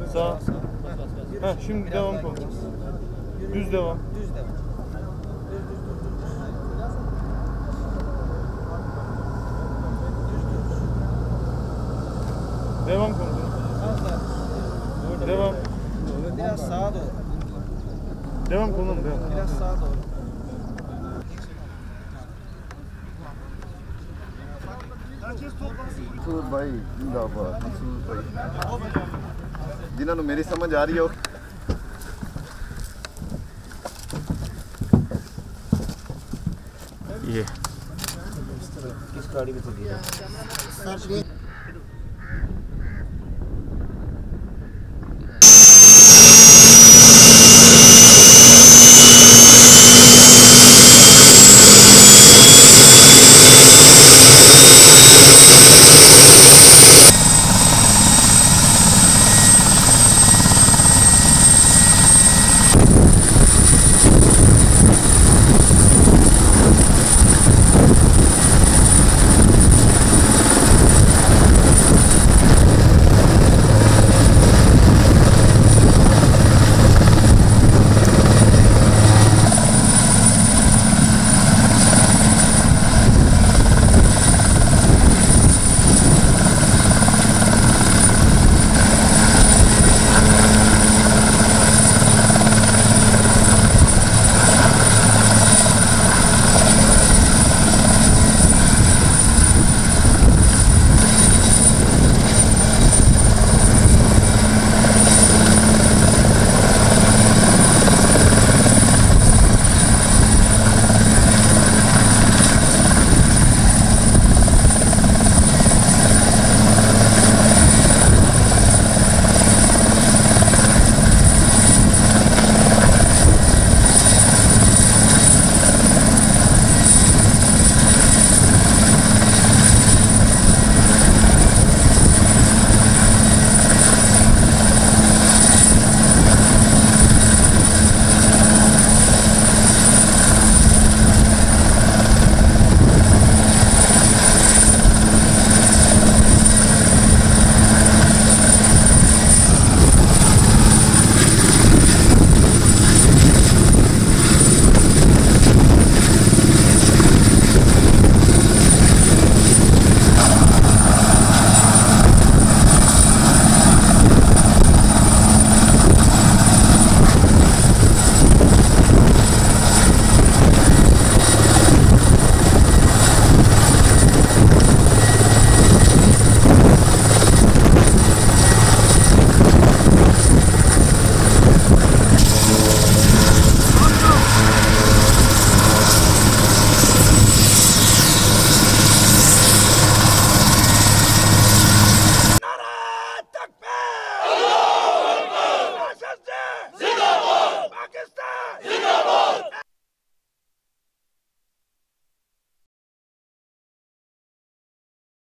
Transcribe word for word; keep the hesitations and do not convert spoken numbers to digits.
Sağ. Heh, şimdi devam komutanım. Düz devam. Düz devam. Devam komutanım. Az daha. Devam. Biraz sağa doğru. Devam komutanım, devam. Biraz sağa doğru. Masood भाई जिंदाबाद मसूद भाई जिन्होंने मेरी समझ आ रही हो ये किस गाड़ी में चली है?